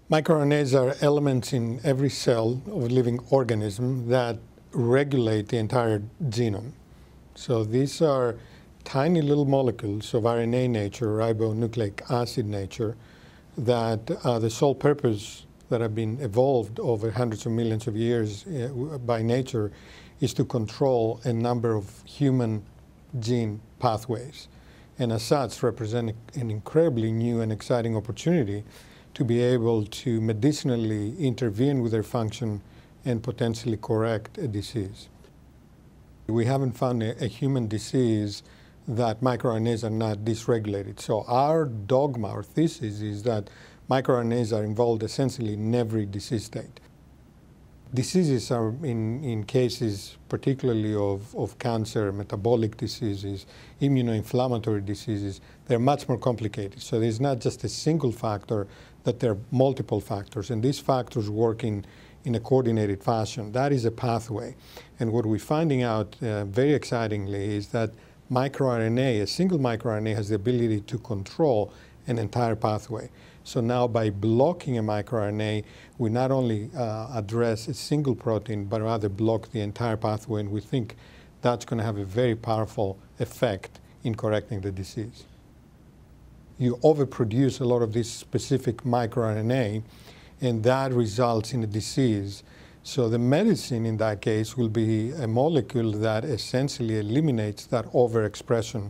MicroRNAs are elements in every cell of a living organism that regulate the entire genome. So these are tiny little molecules of RNA nature, ribonucleic acid nature, that the sole purpose that have been evolved over hundreds of millions of years by nature is to control a number of human gene pathways, and as such represent an incredibly new and exciting opportunity to be able to medicinally intervene with their function and potentially correct a disease. We haven't found a human disease that microRNAs are not dysregulated. So our dogma, our thesis, is that microRNAs are involved essentially in every disease state. Diseases are, in cases particularly of cancer, metabolic diseases, immuno-inflammatory diseases, they're much more complicated. So there's not just a single factor, that there are multiple factors, and these factors work in a coordinated fashion. That is a pathway. And what we're finding out very excitingly is that microRNA, a single microRNA, has the ability to control an entire pathway. So now by blocking a microRNA, we not only address a single protein, but rather block the entire pathway, and we think that's going to have a very powerful effect in correcting the disease. You overproduce a lot of this specific microRNA, and that results in a disease. So the medicine in that case will be a molecule that essentially eliminates that overexpression,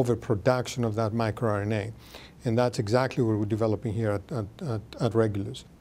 overproduction of that microRNA. And that's exactly what we're developing here at Regulus.